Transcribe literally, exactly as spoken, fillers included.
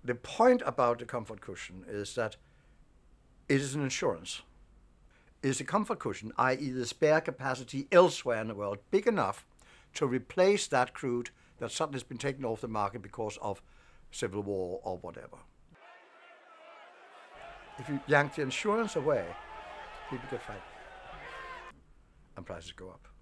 the point about the comfort cushion is that it is an insurance. Is a comfort cushion, that is the spare capacity elsewhere in the world, big enough to replace that crude that suddenly has been taken off the market because of civil war or whatever. If you yank the insurance away, people get fired and prices go up.